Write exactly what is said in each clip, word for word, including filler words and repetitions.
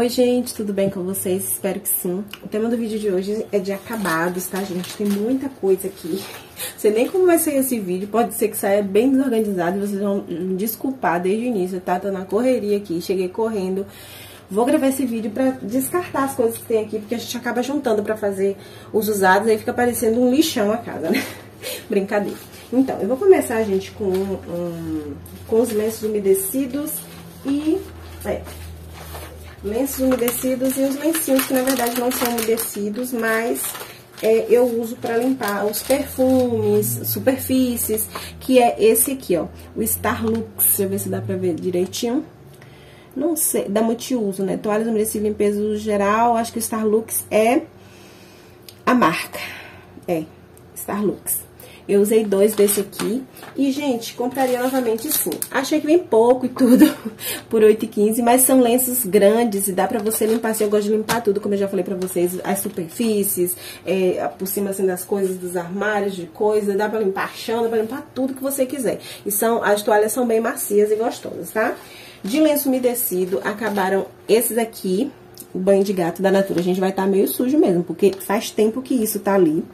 Oi gente, tudo bem com vocês? Espero que sim. O tema do vídeo de hoje é de acabados, tá gente? Tem muita coisa aqui. Não sei nem como vai sair esse vídeo, pode ser que saia bem desorganizado e vocês vão me desculpar desde o início, tá? Tô na correria aqui, cheguei correndo. Vou gravar esse vídeo pra descartar as coisas que tem aqui, porque a gente acaba juntando pra fazer os usados, aí fica parecendo um lixão a casa, né? Brincadeira. Então, eu vou começar, gente, com, um, com os lenços umedecidos e... É, lenços umedecidos e os lencinhos, que na verdade não são umedecidos, mas é, eu uso pra limpar os perfumes, superfícies, que é esse aqui, ó, o Starlux. Deixa eu ver se dá pra ver direitinho. Não sei, da multiuso, né? Toalhas umedecidas, limpeza uso geral. Acho que o Starlux é a marca. É, Starlux. Eu usei dois desse aqui. E, gente, compraria novamente sim. Achei que vem pouco e tudo por oito reais e quinze centavos, mas são lenços grandes e dá pra você limpar. Assim, eu gosto de limpar tudo, como eu já falei pra vocês. As superfícies, é, por cima, assim, das coisas, dos armários, de coisa. Dá pra limpar chão, dá pra limpar tudo que você quiser. E são, as toalhas são bem macias e gostosas, tá? De lenço umedecido, acabaram esses aqui, o banho de gato da Natura. A gente vai estar meio sujo mesmo, porque faz tempo que isso tá ali.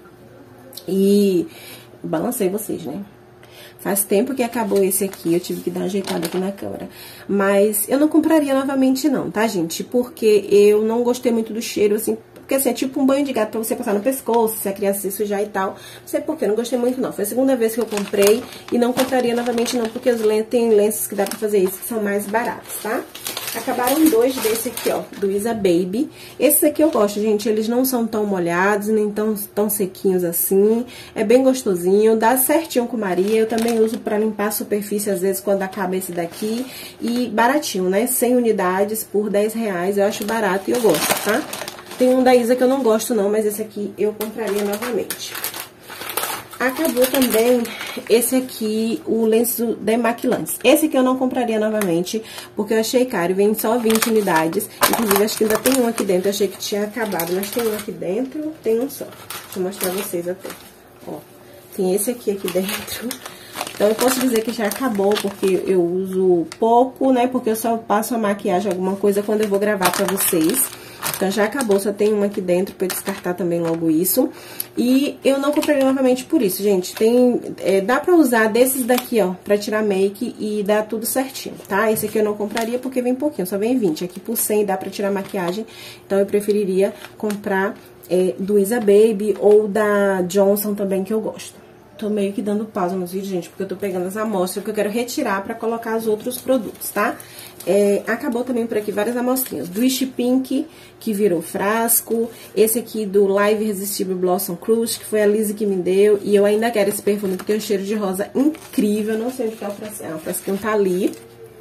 E balancei vocês, né? Faz tempo que acabou esse aqui, eu tive que dar uma ajeitada aqui na câmera. Mas eu não compraria novamente não, tá, gente? Porque eu não gostei muito do cheiro, assim... Porque, assim, é tipo um banho de gato pra você passar no pescoço, se a criança se sujar e tal. Não sei por quê, não gostei muito, não. Foi a segunda vez que eu comprei e não compraria novamente, não. Porque os lenços, tem lenços que dá pra fazer isso, que são mais baratos, tá? Acabaram dois desse aqui, ó, do Isa Baby. Esses aqui eu gosto, gente. Eles não são tão molhados, nem tão, tão sequinhos assim. É bem gostosinho, dá certinho com Maria. Eu também uso pra limpar a superfície, às vezes, quando acaba esse daqui. E baratinho, né? cem unidades por dez reais. Eu acho barato e eu gosto, tá? Tem um da Isa que eu não gosto não, mas esse aqui eu compraria novamente. Acabou também esse aqui, o lenço demaquilantes. Esse aqui eu não compraria novamente, porque eu achei caro. Vem só vinte unidades. Inclusive, acho que ainda tem um aqui dentro. Eu achei que tinha acabado, mas tem um aqui dentro, tem um só. Deixa eu mostrar pra vocês até. Ó, tem esse aqui aqui dentro. Então, eu posso dizer que já acabou, porque eu uso pouco, né? Porque eu só passo a maquiagem, alguma coisa, quando eu vou gravar pra vocês. Então, já acabou, só tem uma aqui dentro pra eu descartar também logo isso. E eu não comprei novamente por isso, gente. Tem, é, dá pra usar desses daqui, ó, pra tirar make e dá tudo certinho, tá? Esse aqui eu não compraria porque vem pouquinho, só vem vinte. Aqui por cem dá pra tirar maquiagem, então eu preferiria comprar é, do Isa Baby ou da Johnson também, que eu gosto. Tô meio que dando pausa nos vídeos, gente, porque eu tô pegando as amostras que eu quero retirar pra colocar os outros produtos, tá? É, acabou também por aqui várias amostrinhas. Do Wish Pink, que virou frasco. Esse aqui do Live Irresistible Blossom Crush, que foi a Lizzie que me deu. E eu ainda quero esse perfume, porque tem um cheiro de rosa incrível. Não sei onde tá o frasquinho. Ah, o frasquinho tá ali.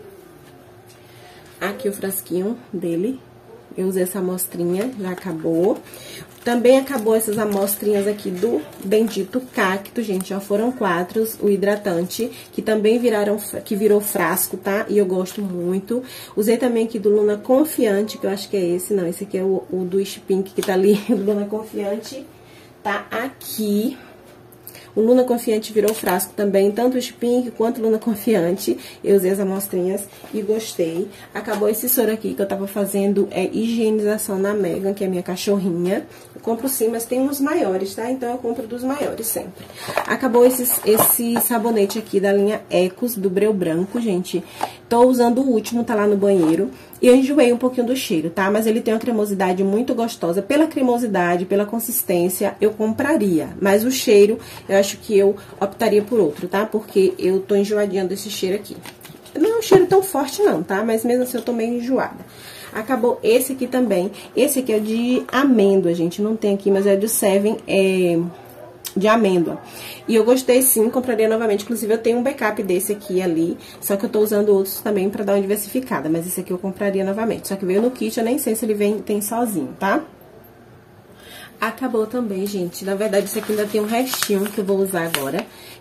Aqui o frasquinho dele. Eu usei essa amostrinha, já acabou. Também acabou essas amostrinhas aqui do Bendito Cacto, gente, já foram quatro, o hidratante, que também viraram, que virou frasco, tá? E eu gosto muito. Usei também aqui do Luna Confiante, que eu acho que é esse, não, esse aqui é o, o do Wish Pink, que tá ali, do Luna Confiante, tá aqui. O Luna Confiante virou frasco também, tanto o Wish Pink quanto o Luna Confiante. Eu usei as amostrinhas e gostei. Acabou esse soro aqui que eu tava fazendo é higienização na Megan, que é a minha cachorrinha. Eu compro sim, mas tem uns maiores, tá? Então eu compro dos maiores sempre. Acabou esses, esse sabonete aqui da linha Ecos, do Breu Branco, gente. Tô usando o último, tá lá no banheiro. E eu enjoei um pouquinho do cheiro, tá? Mas ele tem uma cremosidade muito gostosa. Pela cremosidade, pela consistência, eu compraria. Mas o cheiro, eu acho que eu optaria por outro, tá? Porque eu tô enjoadinha desse cheiro aqui. Não é um cheiro tão forte não, tá? Mas mesmo assim eu tô meio enjoada. Acabou esse aqui também. Esse aqui é de amêndoa, gente. Não tem aqui, mas é do Seven, é... de amêndoa. E eu gostei sim, compraria novamente. Inclusive, eu tenho um backup desse aqui ali. Só que eu tô usando outros também pra dar uma diversificada. Mas esse aqui eu compraria novamente. Só que veio no kit, eu nem sei se ele vem, tem sozinho, tá? Acabou também, gente. Na verdade, esse aqui ainda tem um restinho que eu vou usar agora.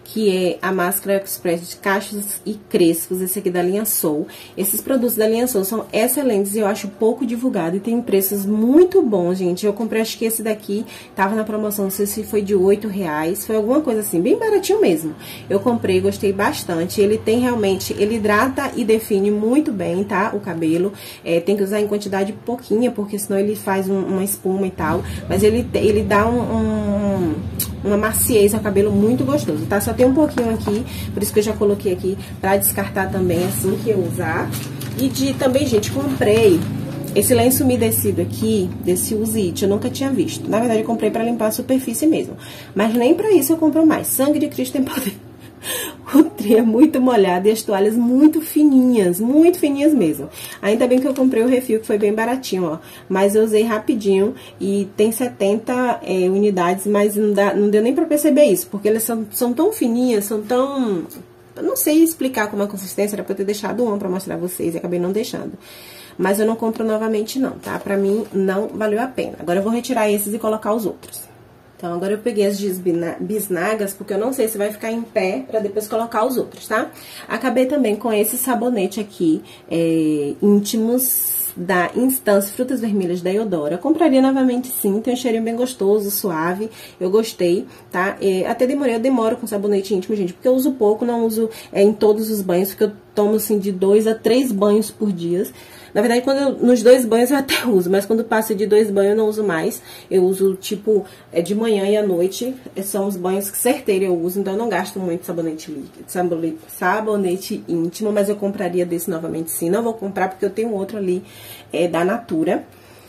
que é a máscara express de cachos e crespos, esse aqui da linha Soul. Esses produtos da linha Soul são excelentes e eu acho pouco divulgado e tem preços muito bons, gente. Eu comprei, acho que esse daqui tava na promoção, não sei se foi de oito reais, foi alguma coisa assim, bem baratinho mesmo. Eu comprei, gostei bastante, ele tem realmente, ele hidrata e define muito bem, tá, o cabelo. É, tem que usar em quantidade pouquinha, porque senão ele faz um, uma espuma e tal, mas ele, ele dá um, um, uma maciez ao cabelo muito gostoso, tá? Só tem um pouquinho aqui, por isso que eu já coloquei aqui pra descartar também assim que eu usar. E de também, gente, comprei esse lenço umedecido aqui, desse Uzit, eu nunca tinha visto. Na verdade, eu comprei pra limpar a superfície mesmo, mas nem pra isso eu compro mais. Sangue de Cristo tem poder. O trem é muito molhado e as toalhas muito fininhas, muito fininhas mesmo. Ainda bem que eu comprei o refil, que foi bem baratinho, ó. Mas eu usei rapidinho e tem setenta é, unidades, mas não, dá, não deu nem pra perceber isso, porque elas são, são tão fininhas, são tão... Eu não sei explicar como é a consistência, era pra eu ter deixado um pra mostrar a vocês e acabei não deixando. Mas eu não compro novamente não, tá? Pra mim não valeu a pena. Agora eu vou retirar esses e colocar os outros. Então, agora eu peguei as bisnagas, porque eu não sei se vai ficar em pé pra depois colocar os outros, tá? Acabei também com esse sabonete aqui, é, íntimos da Instance Frutas Vermelhas da Eudora. Eu compraria novamente sim, tem um cheirinho bem gostoso, suave, eu gostei, tá? É, até demorei, eu demoro com sabonete íntimo, gente, porque eu uso pouco, não uso é, em todos os banhos, porque eu tomo assim de dois a três banhos por dia. Na verdade, quando eu, nos dois banhos eu até uso, mas quando passa de dois banhos eu não uso mais. Eu uso, tipo, é de manhã e à noite. São os banhos que certeiro eu uso, então eu não gasto muito sabonete líquido, sabonete, sabonete íntimo, mas eu compraria desse novamente sim. Não vou comprar porque eu tenho outro ali é, da Natura.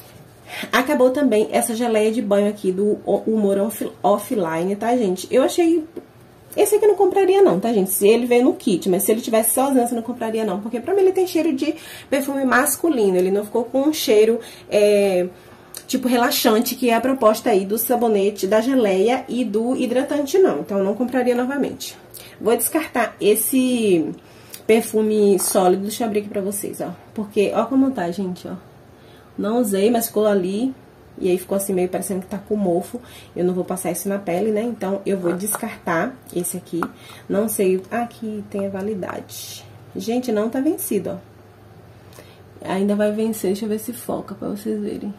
Acabou também essa geleia de banho aqui do Humor Offline, tá, gente? Eu achei... Esse aqui eu não compraria não, tá, gente? Se ele veio no kit, mas se ele tivesse sozinho, eu não compraria não. Porque pra mim ele tem cheiro de perfume masculino. Ele não ficou com um cheiro, é, tipo, relaxante, que é a proposta aí do sabonete, da geleia e do hidratante, não. Então, eu não compraria novamente. Vou descartar esse perfume sólido, deixa eu abrir aqui pra vocês, ó. Porque, ó como tá, gente, ó. Não usei, mas ficou ali... E aí ficou assim meio parecendo que tá com mofo. Eu não vou passar isso na pele, né? Então, eu vou descartar esse aqui. Não sei... Aqui tem a validade. Gente, não tá vencido, ó. Ainda vai vencer. Deixa eu ver se foca pra vocês verem.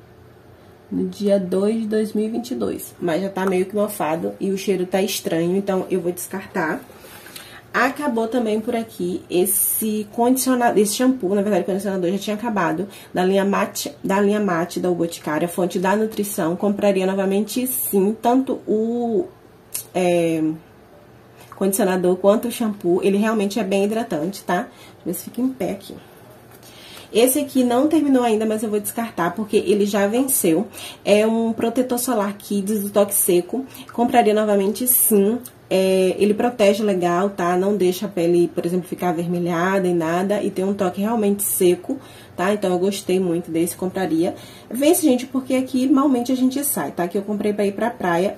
No dia dois de dois mil e vinte e dois. Mas já tá meio que mofado e o cheiro tá estranho. Então, eu vou descartar. Acabou também por aqui esse condicionador, esse shampoo, na verdade o condicionador já tinha acabado, da linha Mate, da linha Mate da O Boticário, fonte da nutrição. Compraria novamente sim, tanto o é, condicionador quanto o shampoo. Ele realmente é bem hidratante, tá? Deixa eu ver se fica em pé aqui. Esse aqui não terminou ainda, mas eu vou descartar porque ele já venceu. É um protetor solar Kids do Toque Seco. Compraria novamente sim. É, ele protege legal, tá? Não deixa a pele, por exemplo, ficar avermelhada e nada. E tem um toque realmente seco, tá? Então eu gostei muito desse, compraria. Vence, gente, porque aqui malmente a gente sai, tá? Que eu comprei pra ir pra praia.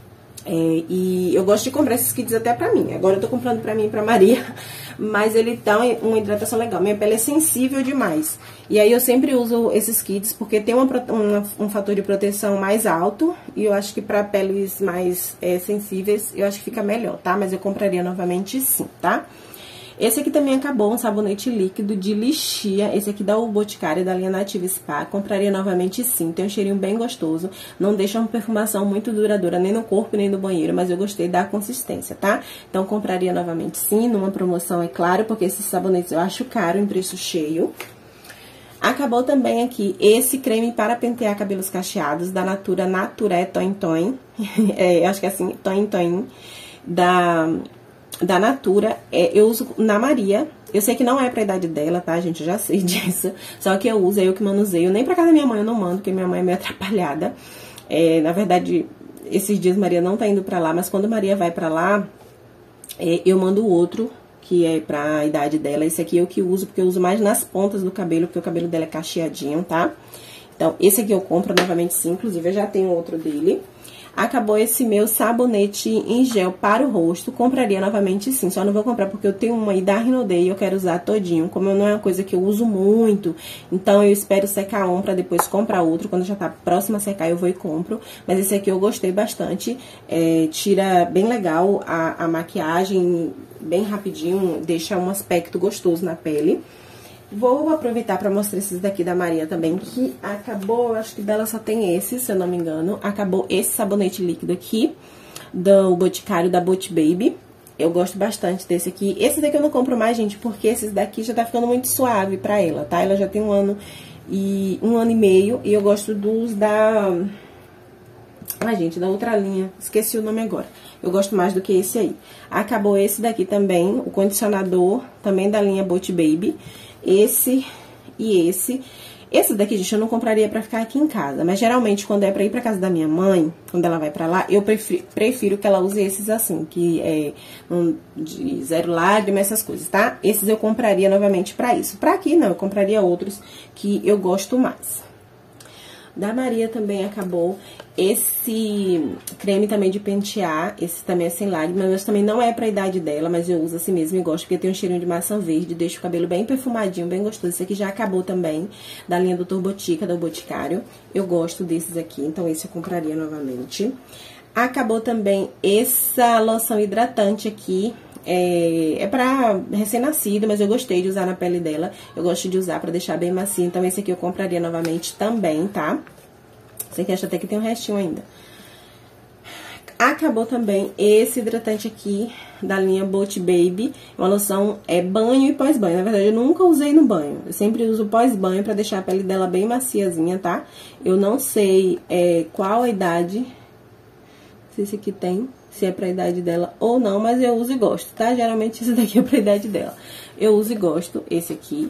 É, e eu gosto de comprar esses kits até pra mim. Agora eu tô comprando pra mim e pra Maria. Mas ele dá uma hidratação legal. Minha pele é sensível demais. E aí eu sempre uso esses kits porque tem uma, uma, um fator de proteção mais alto. E eu acho que pra peles mais é, sensíveis, eu acho que fica melhor, tá? Mas eu compraria novamente sim, tá? Esse aqui também acabou, um sabonete líquido de lixia. Esse aqui da O Boticário, da linha Nativa Spa. Compraria novamente sim, tem um cheirinho bem gostoso. Não deixa uma perfumação muito duradoura, nem no corpo, nem no banheiro. Mas eu gostei da consistência, tá? Então, compraria novamente sim, numa promoção, é claro. Porque esses sabonetes eu acho caro, em preço cheio. Acabou também aqui esse creme para pentear cabelos cacheados, da Natura Naturé Toin Toin. É, acho que é assim, Toin Toin. Da... da Natura, é, eu uso na Maria. Eu sei que não é pra idade dela, tá, gente? Eu já sei disso. Só que eu uso, é eu que manuseio. Nem pra casa da minha mãe eu não mando, porque minha mãe é meio atrapalhada. É, na verdade, esses dias Maria não tá indo pra lá, mas quando Maria vai pra lá, é, eu mando o outro, que é pra idade dela. Esse aqui eu que uso, porque eu uso mais nas pontas do cabelo, porque o cabelo dela é cacheadinho, tá? Então, esse aqui eu compro novamente sim, inclusive eu já tenho outro dele. Acabou esse meu sabonete em gel para o rosto. Compraria novamente sim, só não vou comprar porque eu tenho uma aí da Rinodê e eu quero usar todinho. Como não é uma coisa que eu uso muito, então eu espero secar um pra depois comprar outro. Quando já tá próximo a secar eu vou e compro. Mas esse aqui eu gostei bastante, é, tira bem legal a, a maquiagem, bem rapidinho, deixa um aspecto gostoso na pele. Vou aproveitar para mostrar esses daqui da Maria também, que acabou, eu acho que dela só tem esse, se eu não me engano. Acabou esse sabonete líquido aqui, do Boticário, da Bot Baby. Eu gosto bastante desse aqui. Esse daqui eu não compro mais, gente, porque esses daqui já tá ficando muito suave pra ela, tá? Ela já tem um ano e, um ano e meio, e eu gosto dos da... Ai, gente, da outra linha, esqueci o nome agora. Eu gosto mais do que esse aí. Acabou esse daqui também, o condicionador, também da linha Bot Baby. Esse e esse. Esse daqui, gente, eu não compraria pra ficar aqui em casa. Mas, geralmente, quando é pra ir pra casa da minha mãe, quando ela vai pra lá, eu prefiro, prefiro que ela use esses assim, que é um, de zero lágrima, essas coisas, tá? Esses eu compraria novamente pra isso. Pra aqui, não, eu compraria outros que eu gosto mais. Da Maria também acabou esse creme também de pentear, esse também é sem lágrimas, mas também não é pra idade dela, mas eu uso assim mesmo e gosto, porque tem um cheirinho de maçã verde, deixa o cabelo bem perfumadinho, bem gostoso. Esse aqui já acabou também, da linha Doutor Botica, do Boticário. Eu gosto desses aqui, então esse eu compraria novamente. Acabou também essa loção hidratante aqui. É, é pra recém-nascido, mas eu gostei de usar na pele dela. Eu gosto de usar pra deixar bem macio. Então, esse aqui eu compraria novamente também, tá? Esse aqui acho até que tem um restinho ainda. Acabou também esse hidratante aqui da linha Bot Baby. Uma loção é banho e pós-banho. Na verdade, eu nunca usei no banho. Eu sempre uso pós-banho pra deixar a pele dela bem maciazinha, tá? Eu não sei é, qual a idade... Se esse aqui tem, se é pra idade dela ou não, mas eu uso e gosto, tá? Geralmente esse daqui é pra idade dela. Eu uso e gosto, esse aqui.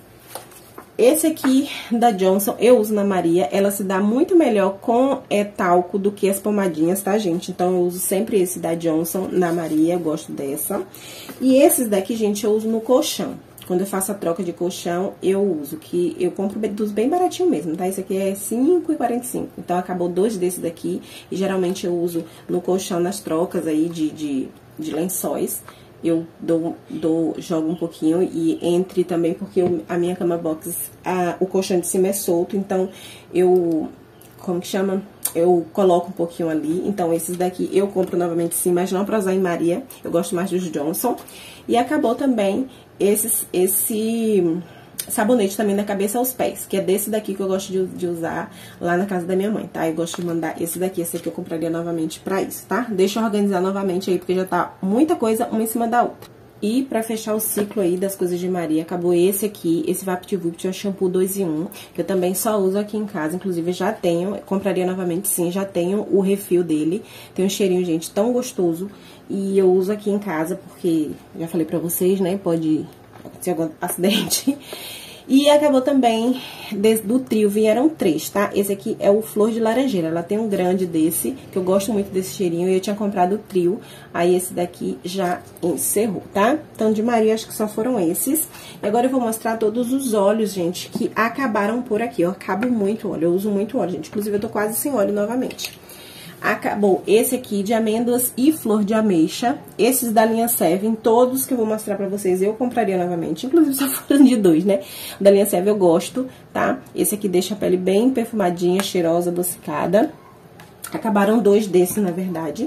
Esse aqui da Johnson, eu uso na Maria, ela se dá muito melhor com é, talco do que as pomadinhas, tá, gente? Então, eu uso sempre esse da Johnson na Maria, eu gosto dessa. E esses daqui, gente, eu uso no colchão. Quando eu faço a troca de colchão, eu uso, que eu compro dos bem baratinho mesmo, tá? Esse aqui é cinco reais e quarenta e cinco centavos. Então, acabou dois desses daqui. E, geralmente, eu uso no colchão, nas trocas aí de, de, de lençóis. Eu dou, dou, jogo um pouquinho e entre também, porque eu, a minha cama box, a, o colchão de cima é solto. Então, eu... Como que chama? Eu coloco um pouquinho ali. Então, esses daqui eu compro novamente sim, mas não pra usar em Maria. Eu gosto mais dos Johnson. E acabou também esse, esse sabonete também da cabeça aos pés, que é desse daqui que eu gosto de, de usar lá na casa da minha mãe, tá? Eu gosto de mandar esse daqui, esse aqui eu compraria novamente pra isso, tá? Deixa eu organizar novamente aí, porque já tá muita coisa uma em cima da outra. E pra fechar o ciclo aí das coisas de Maria, acabou esse aqui, esse VaptVupt, é o shampoo dois em um, que eu também só uso aqui em casa, inclusive já tenho, compraria novamente sim, já tenho o refil dele, tem um cheirinho, gente, tão gostoso, e eu uso aqui em casa porque, já falei pra vocês, né, pode acontecer algum acidente. E acabou também do trio, vieram três, tá? Esse aqui é o Flor de Laranjeira, ela tem um grande desse, que eu gosto muito desse cheirinho, e eu tinha comprado o trio, aí esse daqui já encerrou, tá? Então, de Maria, acho que só foram esses. E agora eu vou mostrar todos os óleos, gente, que acabaram por aqui. Eu acabo muito óleo, eu uso muito óleo, gente, inclusive eu tô quase sem óleo novamente. Acabou esse aqui de amêndoas e flor de ameixa. Esses da linha Seven, todos que eu vou mostrar pra vocês, eu compraria novamente. Inclusive, só foram de dois, né? O da linha Seven eu gosto, tá? Esse aqui deixa a pele bem perfumadinha, cheirosa, adocicada. Acabaram dois desses, na verdade.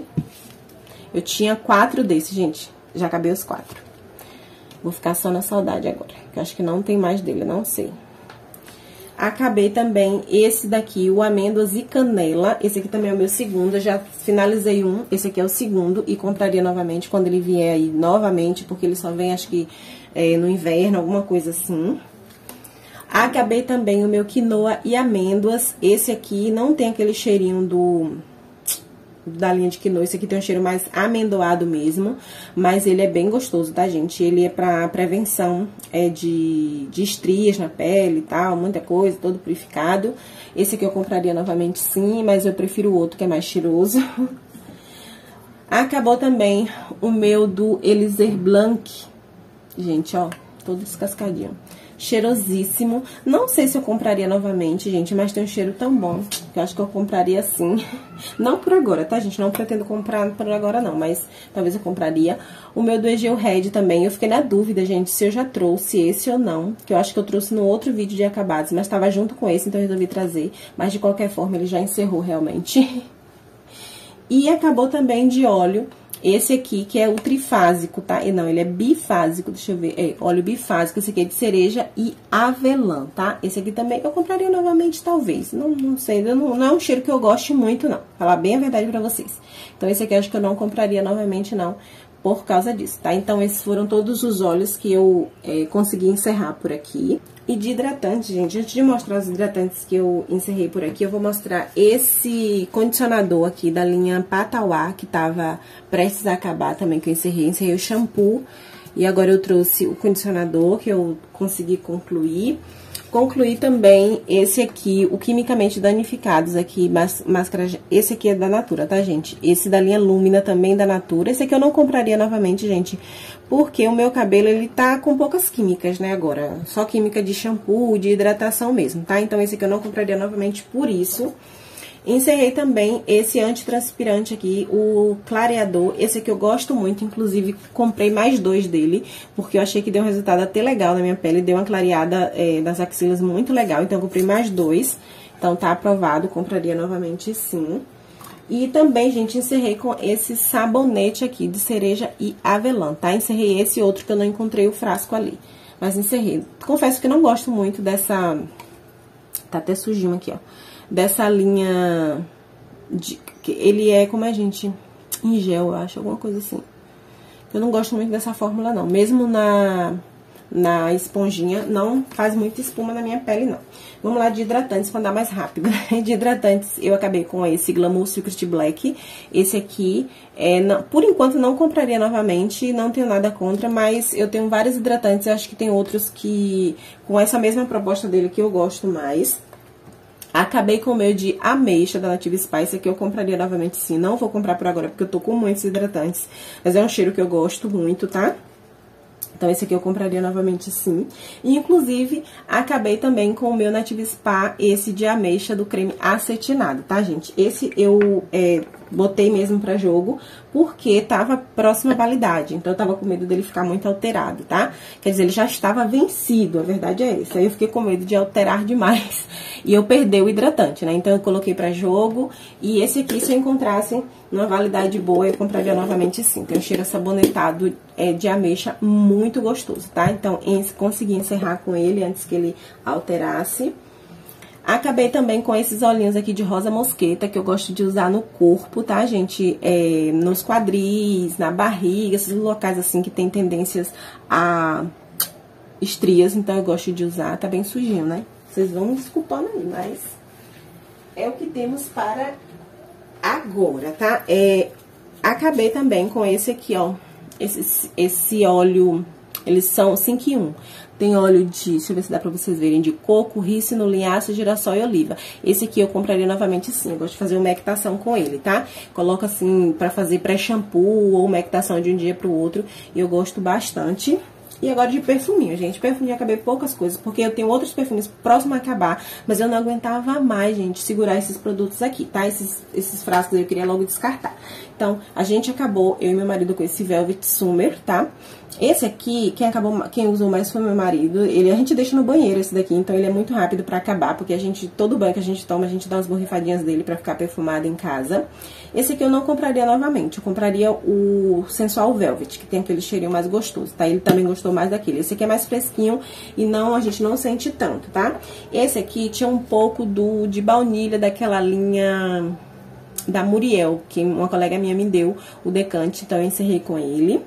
Eu tinha quatro desses, gente. Já acabei os quatro. Vou ficar só na saudade agora, que eu acho que não tem mais dele, não sei. Acabei também esse daqui, o amêndoas e canela. Esse aqui também é o meu segundo, eu já finalizei um. Esse aqui é o segundo e compraria novamente quando ele vier aí novamente, porque ele só vem, acho que, é, no inverno, alguma coisa assim. Acabei também o meu quinoa e amêndoas. Esse aqui não tem aquele cheirinho do... da linha de quinoa, esse aqui tem um cheiro mais amendoado mesmo, mas ele é bem gostoso, tá, gente? Ele é pra prevenção é, de, de estrias na pele e tal, muita coisa, todo purificado. Esse aqui eu compraria novamente sim, mas eu prefiro o outro que é mais cheiroso. Acabou também o meu do Elixir Blanc, gente, ó, todo descascadinho. cheirosíssimo. Não sei se eu compraria novamente, gente, mas tem um cheiro tão bom que eu acho que eu compraria sim. Não por agora, tá, gente? Não pretendo comprar por agora, não, mas talvez eu compraria. O meu do Egeu Red também, eu fiquei na dúvida, gente, se eu já trouxe esse ou não, que eu acho que eu trouxe no outro vídeo de acabados, mas tava junto com esse, então eu resolvi trazer. Mas, de qualquer forma, ele já encerrou realmente. E acabou também de óleo, esse aqui, que é o trifásico, tá? E não, ele é bifásico, deixa eu ver, é, óleo bifásico, esse aqui é de cereja e avelã, tá? Esse aqui também eu compraria novamente, talvez, não, não sei, não, não é um cheiro que eu goste muito, não, falar bem a verdade pra vocês. Então, esse aqui eu acho que eu não compraria novamente, não, por causa disso, tá? Então, esses foram todos os óleos que eu é, consegui encerrar por aqui. E de hidratante, gente, antes de mostrar os hidratantes que eu encerrei por aqui, eu vou mostrar esse condicionador aqui da linha Patauá, que tava prestes a acabar também, que eu encerrei. Encerrei o shampoo e agora eu trouxe o condicionador, que eu consegui concluir. Concluí também esse aqui, o Quimicamente Danificados aqui, máscara, esse aqui é da Natura, tá, gente? Esse da linha Lumina também da Natura. Esse aqui eu não compraria novamente, gente, porque o meu cabelo, ele tá com poucas químicas, né, agora. Só química de shampoo, de hidratação mesmo, tá? Então, esse aqui eu não compraria novamente por isso. Encerrei também esse antitranspirante aqui, o clareador. Esse aqui eu gosto muito, inclusive comprei mais dois dele, porque eu achei que deu um resultado até legal na minha pele. Deu uma clareada é, das axilas muito legal, então eu comprei mais dois. Então tá aprovado, compraria novamente sim. E também, gente, encerrei com esse sabonete aqui de cereja e avelã, tá? Encerrei esse outro que eu não encontrei o frasco ali, mas encerrei. Confesso que não gosto muito dessa... Tá até sujinho aqui, ó. Dessa linha, de, que ele é como a gente, em gel, eu acho, alguma coisa assim. Eu não gosto muito dessa fórmula, não. Mesmo na, na esponjinha, não faz muita espuma na minha pele, não. Vamos lá de hidratantes, pra andar mais rápido. De hidratantes, eu acabei com esse Glamour Secret Black. Esse aqui, é, não, por enquanto, não compraria novamente, não tenho nada contra, mas eu tenho vários hidratantes, eu acho que tem outros que, com essa mesma proposta dele, que eu gosto mais. Acabei com o meu de ameixa da Native Spa, esse aqui eu compraria novamente sim, não vou comprar por agora porque eu tô com muitos hidratantes, mas é um cheiro que eu gosto muito, tá? Então, esse aqui eu compraria novamente sim. E, inclusive, acabei também com o meu Native Spa, esse de ameixa do creme acetinado, tá, gente? Esse eu é, botei mesmo pra jogo, porque tava próxima à validade. Então, eu tava com medo dele ficar muito alterado, tá? Quer dizer, ele já estava vencido, a verdade é essa. Aí, eu fiquei com medo de alterar demais e eu perder o hidratante, né? Então, eu coloquei pra jogo. E esse aqui, se eu encontrasse numa validade boa, eu compraria novamente sim. Tem um cheiro sabonetado é, de ameixa muito gostoso, tá? Então, consegui encerrar com ele antes que ele alterasse. Acabei também com esses olhinhos aqui de rosa mosqueta, que eu gosto de usar no corpo, tá, gente? É, nos quadris, na barriga, esses locais assim que tem tendências a estrias, então eu gosto de usar. Tá bem sujinho, né? Vocês vão me desculpando aí, mas é o que temos para agora, tá? É, acabei também com esse aqui, ó, esse, esse óleo, eles são cinco em um. Tem óleo de, deixa eu ver se dá pra vocês verem, de coco, rícino, linhaça, girassol e oliva. Esse aqui eu compraria novamente sim, eu gosto de fazer uma umectação com ele, tá? Coloco assim pra fazer pré-shampoo ou umectação de um dia pro outro, e eu gosto bastante. E agora de perfuminho, gente. Perfuminho, eu acabei poucas coisas, porque eu tenho outros perfumes próximos a acabar, mas eu não aguentava mais, gente, segurar esses produtos aqui, tá? Esses, esses frascos eu queria logo descartar. Então, a gente acabou, eu e meu marido, com esse Velvet Summer, tá? Esse aqui, quem acabou, quem usou mais foi meu marido. Ele, a gente deixa no banheiro esse daqui, então ele é muito rápido pra acabar, porque a gente, todo banho que a gente toma, a gente dá umas borrifadinhas dele pra ficar perfumado em casa. Esse aqui eu não compraria novamente, eu compraria o Sensual Velvet, que tem aquele cheirinho mais gostoso, tá? Ele também gostou mais daquele. Esse aqui é mais fresquinho e não, a gente não sente tanto, tá? Esse aqui tinha um pouco do de baunilha daquela linha da Muriel, que uma colega minha me deu o decante, então eu encerrei com ele.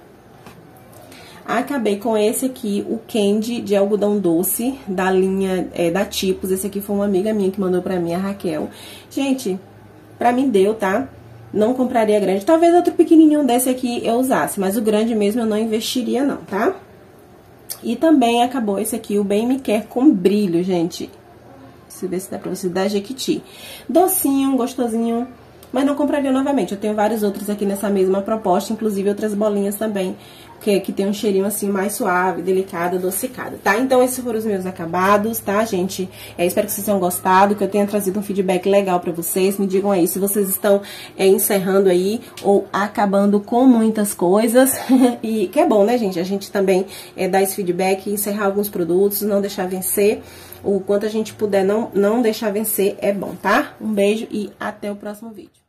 Acabei com esse aqui, o Candy de algodão doce, da linha é, da Tipos. Esse aqui foi uma amiga minha que mandou pra mim, a Raquel. Gente, pra mim deu, tá? Não compraria grande. Talvez outro pequenininho desse aqui eu usasse, mas o grande mesmo eu não investiria não, tá? E também acabou esse aqui, o Bem Me Quer com brilho, gente. Deixa eu ver se dá pra vocês, da Jequiti. Docinho, gostosinho, mas não compraria novamente. Eu tenho vários outros aqui nessa mesma proposta, inclusive outras bolinhas também que, que tem um cheirinho assim mais suave, delicado, adocicado, tá? Então esses foram os meus acabados, tá, gente? É, espero que vocês tenham gostado, que eu tenha trazido um feedback legal pra vocês. Me digam aí se vocês estão é, encerrando aí ou acabando com muitas coisas. E que é bom, né, gente? A gente também é, dar esse feedback, encerrar alguns produtos, não deixar vencer. O quanto a gente puder não, não deixar vencer é bom, tá? Um beijo e até o próximo vídeo.